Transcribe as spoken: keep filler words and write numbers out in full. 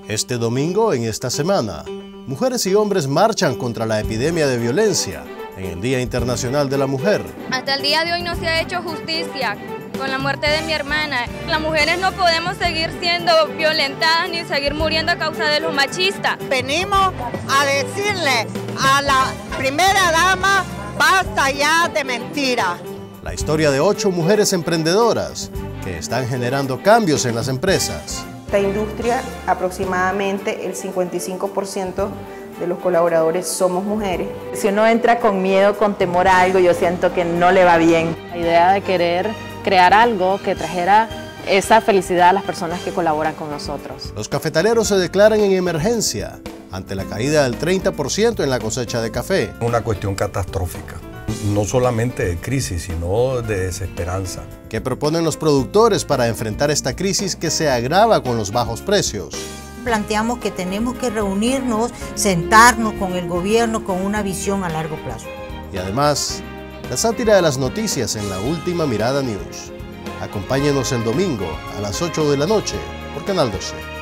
Este domingo, en esta semana, mujeres y hombres marchan contra la epidemia de violencia en el Día Internacional de la Mujer. Hasta el día de hoy no se ha hecho justicia con la muerte de mi hermana. Las mujeres no podemos seguir siendo violentadas ni seguir muriendo a causa de los machistas. Venimos a decirle a la primera dama, basta ya de mentiras. La historia de ocho mujeres emprendedoras que están generando cambios en las empresas. Esta industria, aproximadamente el cincuenta y cinco por ciento de los colaboradores somos mujeres. Si uno entra con miedo, con temor a algo, yo siento que no le va bien. La idea de querer crear algo que trajera esa felicidad a las personas que colaboran con nosotros. Los cafetaleros se declaran en emergencia ante la caída del treinta por ciento en la cosecha de café. Una cuestión catastrófica, no solamente de crisis, sino de desesperanza. ¿Qué proponen los productores para enfrentar esta crisis que se agrava con los bajos precios? Planteamos que tenemos que reunirnos, sentarnos con el gobierno con una visión a largo plazo. Y además, la sátira de las noticias en La Última Mirada News. Acompáñenos el domingo a las ocho de la noche por Canal doce.